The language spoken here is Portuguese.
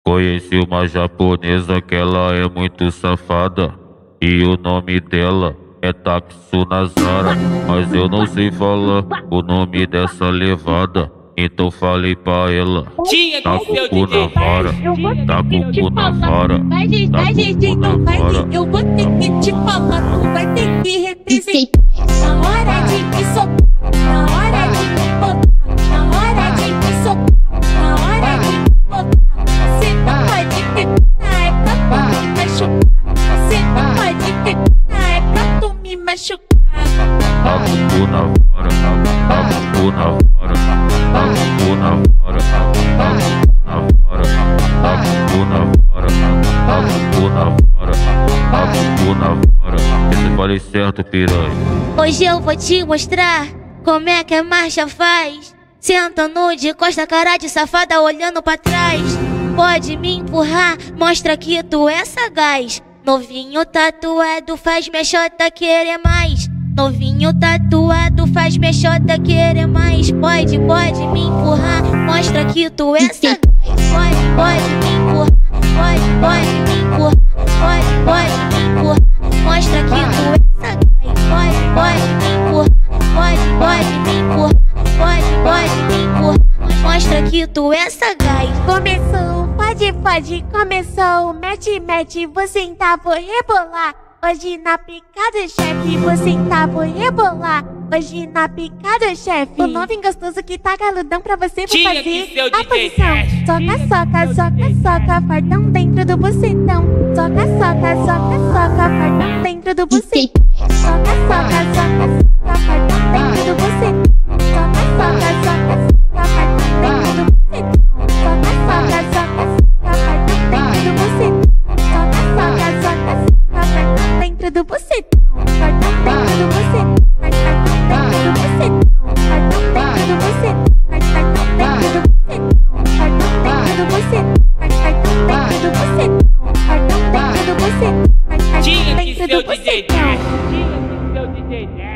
Conheci uma japonesa que ela é muito safada e o nome dela é Tatsu Nazara, mas eu não sei falar o nome dessa levada. Então falei pra ela, tá com o cu na vara, tá com o cu na vara, Vai, gente, não vai, eu vou ter que te falar, tu vai ter que representar. Na hora de me socar, na hora de me botar, na hora de me socar, na hora de me botar. Você não pode terminar, é pra tu me machucar. Você não pode terminar, é pra tu me machucar. Tá com o cu na vara, tá com o cu na vara, tá com o cu na vara, tá com o cu na vara, tá com o cu na vara, tá com o cu na vara. Esse falei certo, piranha. Hoje eu vou te mostrar como é que a marcha faz. Sentando de costa, cara de safada, olhando pra trás. Pode me empurrar, mostra que tu é sagaz. Novinho tatuado faz minha xota querer mais. Novinho tatuado faz minha xota querer mais. Pode me empurrar, mostra que tu é sagaz. Pode me empurrar, pode me empurrar, pode me empurrar, mostra que tu é sagaz. Pode me empurrar, pode me empurrar, pode me empurrar, mostra que tu é sagaz. Começou, pode, começou, mete, vou sentar, vou rebolar. Hoje na picada, chefe, vou sentar, vou rebolar. Hoje na picada, chefe, o novinho gostoso que tá galudão pra você, vou fazer a posição. Soca, fardão dentro do bucetão. Soca, fardão dentro do bucetão. Soca, fardão dentro do bucetão. Soca, fardão dentro do bucetão. Soca, fardão dentro do bucetão. Dentro do bucetão, fardão dentro do bucetão, dentro do bucetão, fardão dentro do bucetão, dentro do bucetão, fardão dentro do bucetão, dentro do bucetão, fardão dentro do bucetão, Tinha que ser o DJ.